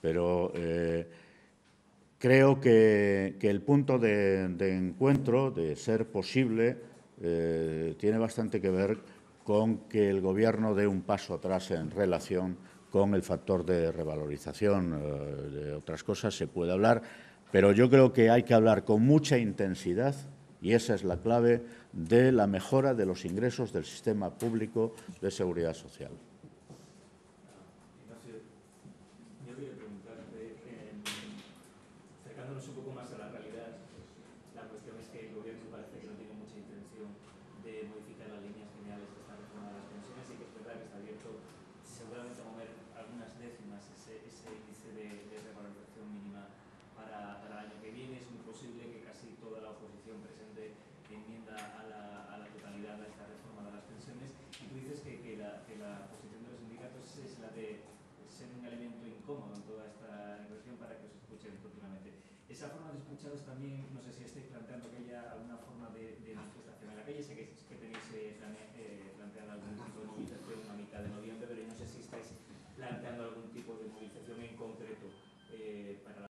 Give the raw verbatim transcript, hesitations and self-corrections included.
pero eh, creo que, que el punto de, de encuentro, de ser posible, eh, tiene bastante que ver con que el Gobierno dé un paso atrás en relación con el factor de revalorización. Eh, de otras cosas se puede hablar, pero yo creo que hay que hablar con mucha intensidad, y esa es la clave, de la mejora de los ingresos del sistema público de seguridad social. Ignacio, yo quería preguntarte, eh, acercándonos un poco más a la realidad, la cuestión es que el Gobierno parece que no tiene mucha intención de modificar las líneas generales de esta reforma de las pensiones, y que es verdad que está abierto seguramente a mover algunas décimas ese, ese índice de, de revalorización mínima para, para el año que viene. Es muy posible que casi toda la oposición presente enmienda a la, a la totalidad a esta reforma de las pensiones, y tú dices que, que, la, que la posición de los sindicatos es la de ser un elemento incómodo en toda esta negociación para que os escuchen continuamente. Esa forma de escucharos también, no sé si estáis planteando que haya alguna forma de, de manifestación en la calle. Sé que, que tenéis eh, plane, eh, planteado algún tipo de movilización a mitad de noviembre